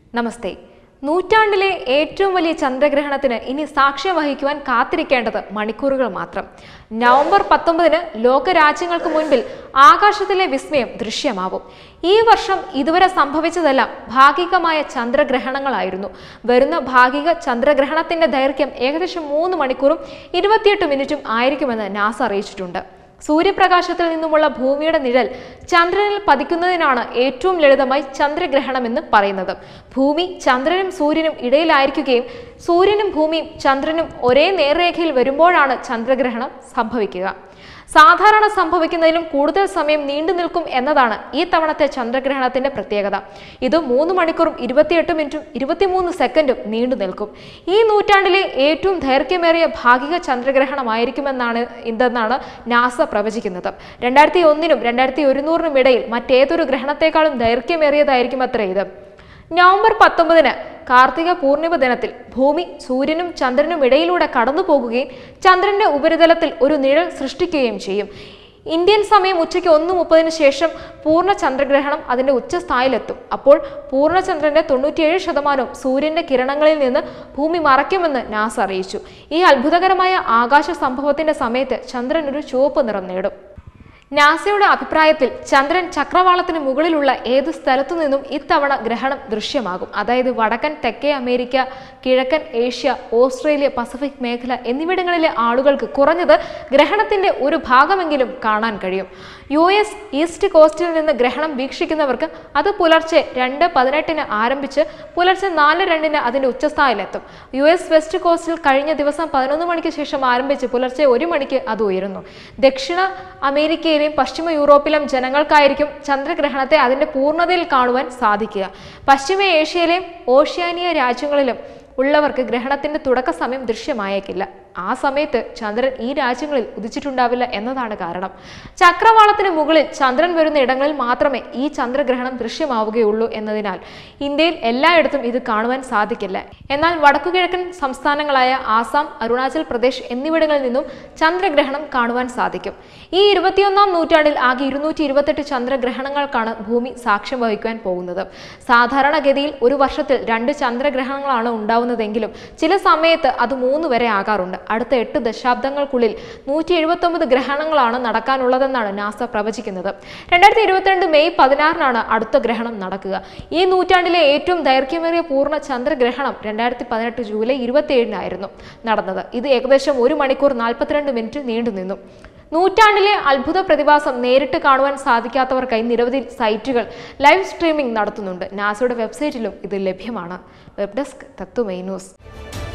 നമസ്തേ. നൂറ്റാണ്ടിലെ ഏറ്റവും വലിയ ചന്ദ്രഗ്രഹണത്തിന് ഇനി സാക്ഷ്യം വഹിക്കുവാൻ കാത്തിരിക്കേണ്ടത് മണിക്കൂറുകൾ മാത്രം. നവംബർ 19-ന് ലോകരാജ്യങ്ങൾക്ക് മുൻപിൽ ആകാശത്തിലെ വിസ്മയം ദൃശ്യമാവും. ഈ വർഷം ഇതുവരെ സംഭവിച്ചതെല്ലാം ഭാഗികമായ ചന്ദ്രഗ്രഹണങ്ങളായിരുന്നു. വരുന്ന ഭാഗിക ചന്ദ്രഗ്രഹണത്തിന്റെ ദൈർഘ്യം ഏകദേശം 3 മണിക്കൂറും 28 മിനിറ്റും ആയിരിക്കുമെന്ന് നാസ അറിയിച്ചിട്ടുണ്ട്. സൂര്യപ്രകാശത്തിൽ നിന്നുമുള്ള ഭൂമിയുടെ നിഴൽ ചന്ദ്രനിൽ പതിക്കുന്നതിനാണ് ഏറ്റവും ലളിതമായി ചന്ദ്രഗ്രഹണം എന്ന് പറയുന്നത്. ഭൂമി ചന്ദ്രനും സൂര്യനും ഇടയിലായിരിക്കുകയും സൂര്യനും ഭൂമിയും ചന്ദ്രനും ഒരേ നേർരേഖയിൽ വരുമ്പോഴാണ് ചന്ദ്രഗ്രഹണം സംഭവിക്കുക. സാധാരണ സംഭവിക്കുന്നതിലും കൂടുതൽ സമയം നീണ്ടു നിൽക്കും എന്നതാണ് ഈ തവണത്തെ ചന്ദ്രഗ്രഹണത്തിന്റെ പ്രത്യേകത. ഇത് 3 മണിക്കൂറും 28 മിനിറ്റും 23 സെക്കൻഡും നീണ്ടു നിൽക്കും. ഈ നൂറ്റാണ്ടിലെ ഏറ്റവും ദൈർഘ്യമേറിയ ഭാഗിക ചന്ദ്രഗ്രഹണമായിരിക്കുമെന്നാണ് നാസ പ്രവചിക്കുന്നത്. 2001-നും 2100-നും ഇടയിൽ മറ്റേതൊരു ഗ്രഹണത്തെക്കാളും ദൈർഘ്യമേറിയതായിരിക്കും അത്ര ഇത്. നവംബർ 19-ന് കാർത്തിക പൂർണിമ ദിനത്തിൽ ഭൂമി സൂര്യനും ചന്ദ്രനും ഇടയിലൂടെ കടന്നു പോകുകയും ചന്ദ്രന്റെ ഉപരിതലത്തിൽ ഒരു നിഴൽ സൃഷ്ടിക്കുകയും ചെയ്യും. ഇന്ത്യൻ സമയം ഉച്ചയ്ക്ക് 1:30-ന് ശേഷം പൂർണ്ണ ചന്ദ്രഗ്രഹണം അതിന്റെ ഉച്ചസ്ഥായിലെത്തും. അപ്പോൾ പൂർണ്ണചന്ദ്രന്റെ 97% സൂര്യന്റെ കിരണങ്ങളിൽ നിന്ന് ഭൂമി മറയ്ക്കുമെന്ന് നാസ അറിയിച്ചു. ഈ അത്ഭുതകരമായ ആകാശ സംഭവത്തിന്റെ സമയത്ത് ചന്ദ്രൻ ഒരു ചുവപ്പ് നിറം നേടും. നാസയുടെ അഭിപ്രായത്തിൽ ചന്ദ്രൻ ചക്രവാളത്തിന് മുകളിലുള്ള ഏത് സ്ഥലത്തു നിന്നും ഇത്തവണ ഗ്രഹണം ദൃശ്യമാകും. അതായത് വടക്കൻ തെക്കേ അമേരിക്ക, കിഴക്കൻ ഏഷ്യ, ഓസ്ട്രേലിയ, പസഫിക് മേഖല എന്നിവിടങ്ങളിലെ ആളുകൾക്ക് കുറഞ്ഞത് ഗ്രഹണത്തിന്റെ ഒരു ഭാഗമെങ്കിലും കാണാൻ കഴിയും. US ഈസ്റ്റ് കോസ്റ്റിൽ നിന്ന് ഗ്രഹണം വീക്ഷിക്കുന്നവർക്ക് അത് പുലർച്ചെ 2:18-ന് ആരംഭിച്ച് പുലർച്ചെ 4:02-ന് അതിന്റെ ഉച്ചസ്ഥായിലെത്തും. US വെസ്റ്റ് കോസ്റ്റിൽ കഴിഞ്ഞ ദിവസം 11 മണിക്ക് ശേഷം ആരംഭിച്ച് പുലർച്ചെ 1 മണിക്ക് അത് ഉയരുന്നു. ദക്ഷിണ അമേരിക്കയിലെയും പശ്ചിമ യൂറോപ്പിലും ജനങ്ങൾക്കായിരിക്കും ചന്ദ്രഗ്രഹണത്തെ അതിന്റെ പൂർണ്ണതയിൽ കാണുവാൻ സാധിക്കുക. പശ്ചിമ ഏഷ്യയിലെയും ഓഷ്യാനിയ രാജ്യങ്ങളിലും ഉള്ളവർക്ക് ഗ്രഹണത്തിന്റെ തുടക്ക സമയം ദൃശ്യമായേക്കില്ല. ആ സമയത്ത് ചന്ദ്രൻ ഈ രാജ്യങ്ങളിൽ ഉദിച്ചിട്ടുണ്ടാവില്ല എന്നതാണ് കാരണം. ചക്രവാളത്തിന് മുകളിൽ ചന്ദ്രൻ വരുന്ന ഇടങ്ങളിൽ മാത്രമേ ഈ ചന്ദ്രഗ്രഹണം ദൃശ്യമാവുകയുള്ളൂ എന്നതിനാൽ ഇന്ത്യയിൽ എല്ലായിടത്തും ഇത് കാണുവാൻ സാധിക്കില്ല. എന്നാൽ വടക്കുകിഴക്കൻ സംസ്ഥാനങ്ങളായ ആസാം, അരുണാചൽ പ്രദേശ് എന്നിവിടങ്ങളിൽ നിന്നും ചന്ദ്രഗ്രഹണം കാണുവാൻ സാധിക്കും. ഈ 21-ാം നൂറ്റാണ്ടിൽ ആകെ 228 ചന്ദ്രഗ്രഹണങ്ങൾക്കാണ് ഭൂമി സാക്ഷ്യം വഹിക്കുവാൻ പോകുന്നത്. സാധാരണഗതിയിൽ ഒരു വർഷത്തിൽ 2 ചന്ദ്രഗ്രഹണങ്ങളാണ് ഉണ്ടാവുന്നതെങ്കിലും ചില സമയത്ത് അത് 3 വരെ ആകാറുണ്ട്. അടുത്ത 8 ദശാബ്ദങ്ങൾക്കുള്ളിൽ 179 ഗ്രഹണങ്ങളാണ് നടക്കാനുള്ളതെന്നാണ് നാസ പ്രവചിക്കുന്നത്. 2022 മെയ് 16-നാണ് അടുത്ത ഗ്രഹണം നടക്കുക. ഈ നൂറ്റാണ്ടിലെ ഏറ്റവും ദൈർഘ്യമേറിയ പൂർണ്ണ ചന്ദ്രഗ്രഹണം 2018 ജൂലൈ 27-നായിരുന്നു നടന്നത്. ഇത് ഏകദേശം 1 മണിക്കൂർ 42 മിനിറ്റ് നീണ്ടുനിന്നു. നൂറ്റാണ്ടിലെ അത്ഭുത പ്രതിഭാസം നേരിട്ട് കാണുവാൻ സാധിക്കാത്തവർക്കായി നിരവധി സൈറ്റുകൾ ലൈവ് സ്ട്രീമിംഗ് നടത്തുന്നുണ്ട്. നാസയുടെ വെബ്സൈറ്റിലും ഇത് ലഭ്യമാണ്. Web desk Tatwamayi news.